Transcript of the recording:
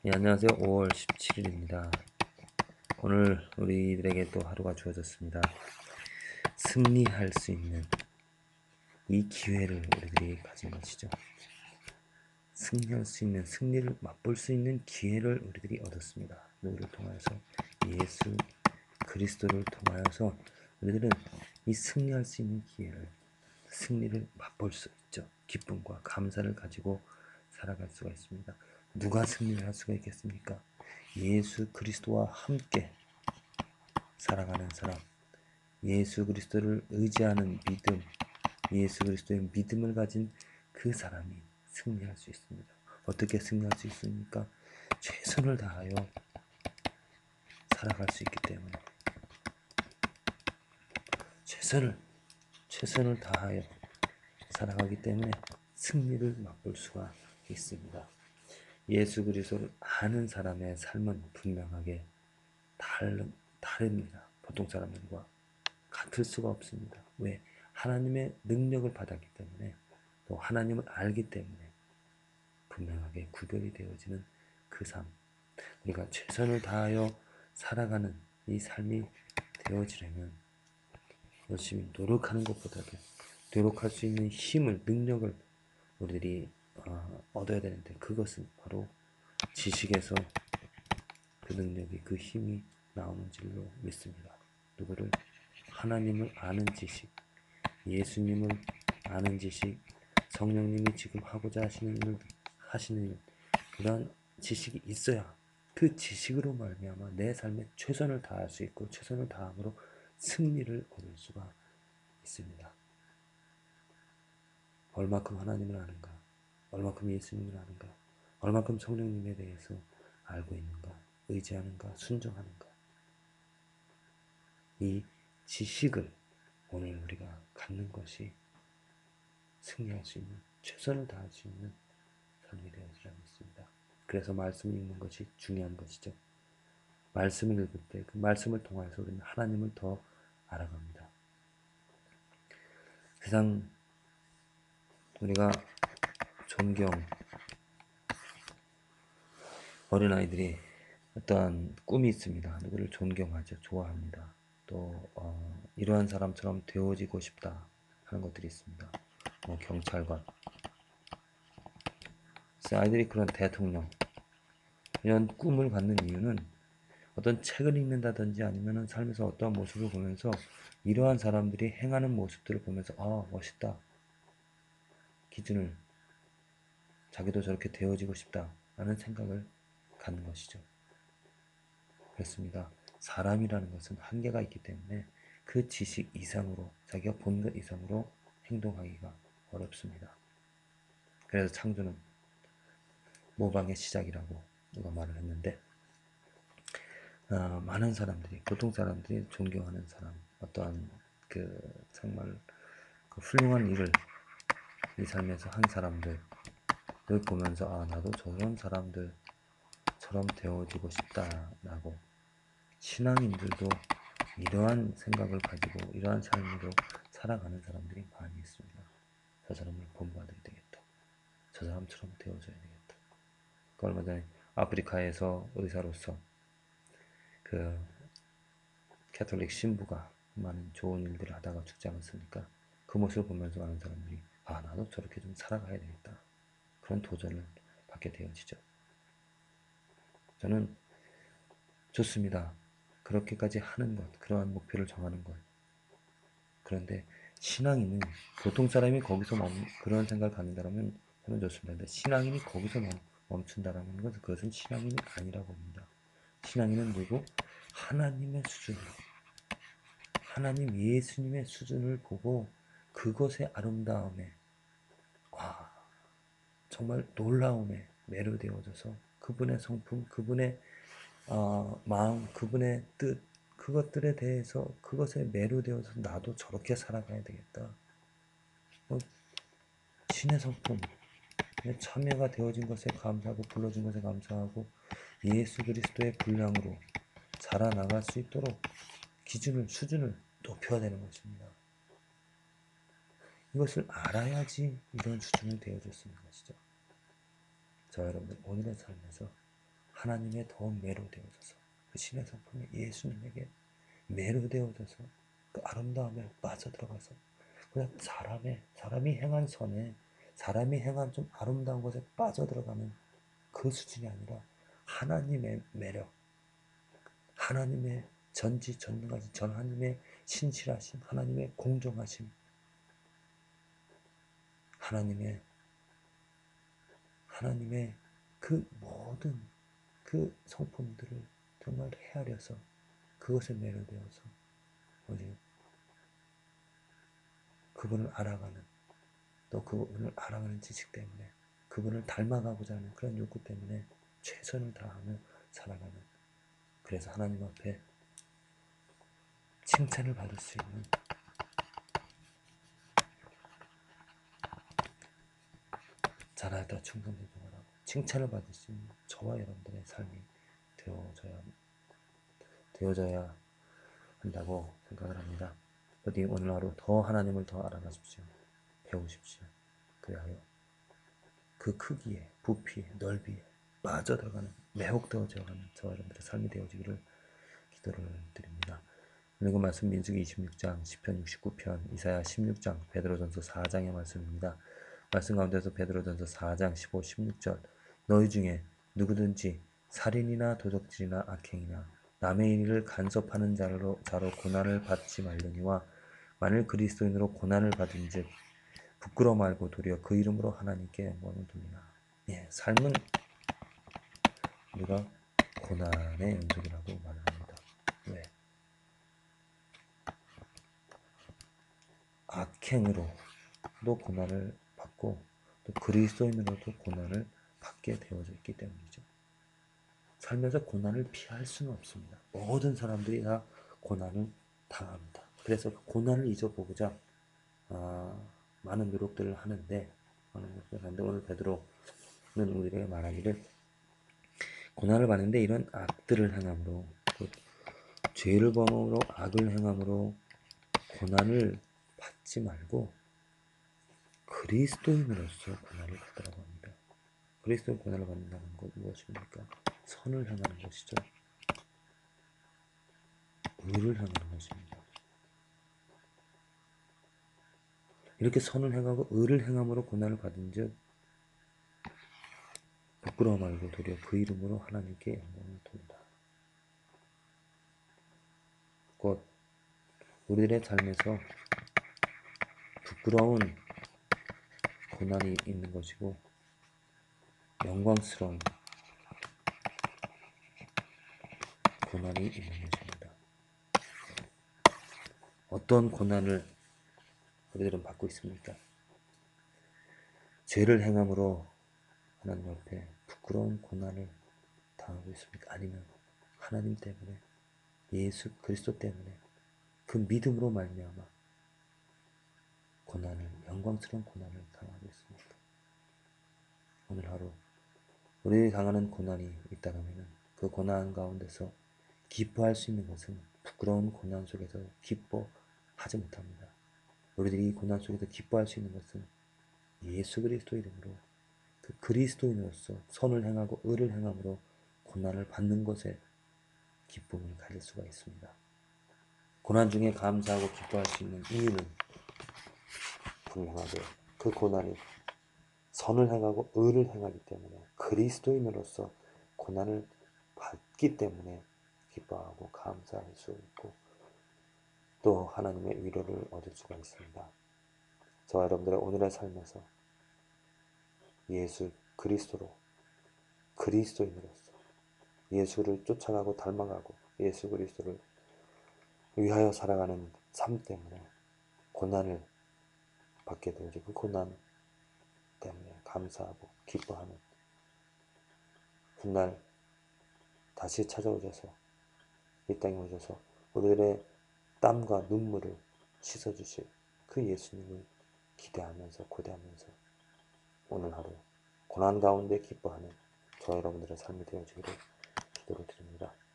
네, 안녕하세요. 5월 17일입니다. 오늘 우리들에게 또 하루가 주어졌습니다. 승리할 수 있는 이 기회를 우리들이 가진 것이죠. 승리할 수 있는, 승리를 맛볼 수 있는 기회를 우리들이 얻었습니다. 누구를 통하여서? 예수 그리스도를 통하여서 우리들은 이 승리할 수 있는 기회를, 승리를 맛볼 수 있죠. 기쁨과 감사를 가지고 살아갈 수가 있습니다. 누가 승리를 할 수가 있겠습니까? 예수 그리스도와 함께 살아가는 사람, 예수 그리스도를 의지하는 믿음, 예수 그리스도의 믿음을 가진 그 사람이 승리할 수 있습니다. 어떻게 승리할 수 있습니까? 최선을 다하여 살아갈 수 있기 때문에, 최선을 다하여 살아가기 때문에 승리를 맛볼 수가 있습니다. 예수 그리스도를 아는 사람의 삶은 분명하게 다릅니다. 보통 사람들과 같을 수가 없습니다. 왜? 하나님의 능력을 받았기 때문에, 또 하나님을 알기 때문에 분명하게 구별이 되어지는 그 삶, 우리가 최선을 다하여 살아가는 이 삶이 되어지려면 열심히 노력하는 것보다도 노력할 수 있는 힘을, 능력을 우리들이 얻어야 되는데, 그것은 바로 지식에서 그 능력이, 그 힘이 나오는 줄로 믿습니다. 누구를? 하나님을 아는 지식, 예수님을 아는 지식, 성령님이 지금 하고자 하시는 그런 지식이 있어야 그 지식으로 말미암아 내 삶에 최선을 다할 수 있고, 최선을 다함으로 승리를 얻을 수가 있습니다. 얼마큼 하나님을 아는가, 얼마큼 예수님을 아는가, 얼마큼 성령님에 대해서 알고 있는가, 의지하는가, 순종하는가, 이 지식을 오늘 우리가 갖는 것이 승리할 수 있는, 최선을 다할 수 있는 삶이 되어지라고 했습니다. 그래서 말씀을 읽는 것이 중요한 것이죠. 말씀을 읽을 때 그 말씀을 통해서 우리는 하나님을 더 알아갑니다. 세상, 우리가 존경, 어린아이들이 어떠한 꿈이 있습니다. 누구를 존경하죠. 좋아합니다. 또 이러한 사람처럼 되어지고 싶다 하는 것들이 있습니다. 경찰관, 그래서 아이들이 그런 대통령, 이런 꿈을 갖는 이유는 어떤 책을 읽는다든지 아니면 삶에서 어떠한 모습을 보면서 이러한 사람들이 행하는 모습들을 보면서 멋있다, 기준을, 자기도 저렇게 되어지고 싶다 라는 생각을 갖는 것이죠. 그렇습니다. 사람이라는 것은 한계가 있기 때문에 그 지식 이상으로, 자기가 본 것 이상으로 행동하기가 어렵습니다. 그래서 창조는 모방의 시작이라고 누가 말을 했는데, 많은 사람들이, 보통 사람들이 존경하는 사람, 어떠한 정말 그 훌륭한 일을 이 삶에서 한 사람들을 보면서 나도 저런 사람들처럼 되어지고 싶다라고, 신앙인들도 이러한 생각을 가지고 이러한 삶으로 살아가는 사람들이 많이 있습니다. 저 사람을 본받아야 되겠다, 저 사람처럼 되어줘야 되겠다. 그 얼마 전에 아프리카에서 의사로서 그 캐톨릭 신부가 많은 좋은 일들을 하다가 죽지 않았습니까? 그 모습을 보면서 많은 사람들이 나도 저렇게 좀 살아가야 되겠다, 그런 도전을 받게 되어지죠. 저는 좋습니다. 그렇게까지 하는 것, 그러한 목표를 정하는 것. 그런데 신앙인은, 보통 사람이 거기서 그런 생각을 갖는다면 저는 좋습니다. 근데 신앙인이 거기서 멈춘다라는 것은, 그것은 신앙인이 아니라고 봅니다. 신앙인은 누구? 하나님의 수준으로, 하나님 예수님의 수준을 보고 그것의 아름다움에, 정말 놀라움에 매료되어져서 그분의 성품, 그분의 마음, 그분의 뜻, 그것들에 대해서, 그것에 매료되어서 나도 저렇게 살아가야 되겠다. 신의 성품, 참여가 되어진 것에 감사하고 불러준 것에 감사하고 예수 그리스도의 분량으로 자라나갈 수 있도록 기준을, 수준을 높여야 되는 것입니다. 이것을 알아야지 이런 수준을 되어줄 수 있는 것이죠. 자, 여러분들, 오늘의 삶에서 하나님의 더 매료되어져서 그 신의 성품이 예수님에게 매료되어져서 그 아름다움에 빠져들어가서 그냥 사람이 행한 선에 사람이 행한 좀 아름다운 것에 빠져들어가는 그 수준이 아니라 하나님의 매력, 하나님의 전지전능하신 하나님의 신실하심, 하나님의 공정하심, 하나님의 그 모든 그 성품들을 정말 헤아려서 그것에 매료되어서 오직 그분을 알아가는, 또 그분을 알아가는 지식 때문에 그분을 닮아가고자 하는 그런 욕구 때문에 최선을 다하며 살아가는, 그래서 하나님 앞에 칭찬을 받을 수 있는 잘하다 충성되어라고 칭찬을 받을 수 있는 저와 여러분들의 삶이 되어져야 한다고 생각을 합니다. 부디 오늘 하루 더 하나님을 더 알아가십시오. 배우십시오. 그리하여 그 크기에, 부피에, 넓이에 빠져들어가는, 매혹되어져가는 저와 여러분들의 삶이 되어지기를 기도를 드립니다. 그리고 말씀 민수기 26장, 시편 69편, 이사야 16장, 베드로전서 4장의 말씀입니다. 말씀 가운데서 베드로전서 4장 15, 16절 너희 중에 누구든지 살인이나 도적질이나 악행이나 남의 일을 간섭하는 자로 고난을 받지 말려니와 만일 그리스도인으로 고난을 받은즉 부끄러워 말고 도리어 그 이름으로 하나님께 영광을 돌리라. 예, 삶은 우리가 고난의 연속이라고 말을 합니다. 왜? 악행으로도 고난을 받고 또 그리스도인으로도 고난을 받게 되어져 있기 때문이죠. 살면서 고난을 피할 수는 없습니다. 모든 사람들이 다 고난을 당합니다. 그래서 그 고난을 잊어보고자 많은 노력들을 하는데 오늘 베드로는 우리에게 말하기를 고난을 받는데 이런 악들을 행함으로 죄를 범함으로 악을 행함으로 고난을 받지 말고 그리스도인으로서 고난을 받으라고 합니다. 그리스도인 고난을 받는다는 것 무엇입니까? 선을 행하는 것이죠. 의를 행하는 것입니다. 이렇게 선을 행하고 의를 행함으로 고난을 받은 즉 부끄러워 말고 도리어 그 이름으로 하나님께 영광을 돌리라. 곧 우리들의 삶에서 부끄러운 고난이 있는 것이고 영광스러운 고난이 있는 것입니다. 어떤 고난을 우리들은 받고 있습니까? 죄를 행함으로 하나님 앞에 부끄러운 고난을 당하고 있습니까? 아니면 하나님 때문에, 예수 그리스도 때문에 그 믿음으로 말미암아 영광스러운 고난을 당하고 있습니까? 오늘 하루 우리들이 당하는 고난이 있다면 그 고난 가운데서 기뻐할 수 있는 것은 부끄러운 고난 속에서 기뻐하지 못합니다. 우리들이 이 고난 속에서 기뻐할 수 있는 것은 예수 그리스도 이름으로 그 그리스도인으로서 선을 행하고 의를 행함으로 고난을 받는 것에 기쁨을 가질 수가 있습니다. 고난 중에 감사하고 기뻐할 수 있는 이유는 분명하게 그 고난이 선을 행하고 의를 행하기 때문에 그리스도인으로서 고난을 받기 때문에 기뻐하고 감사할 수 있고 또 하나님의 위로를 얻을 수가 있습니다. 저와 여러분들의 오늘의 삶에서 예수 그리스도인으로서 예수를 쫓아가고 닮아가고 예수 그리스도를 위하여 살아가는 삶 때문에 고난을 받게 되죠. 그 고난 때문에 감사하고 기뻐하는 훗날 다시 찾아오셔서 이 땅에 오셔서 우리들의 땀과 눈물을 씻어주실 그 예수님을 기대하면서 고대하면서 오늘 하루 고난 가운데 기뻐하는 저와 여러분들의 삶이 되어지기를 기도를 드립니다.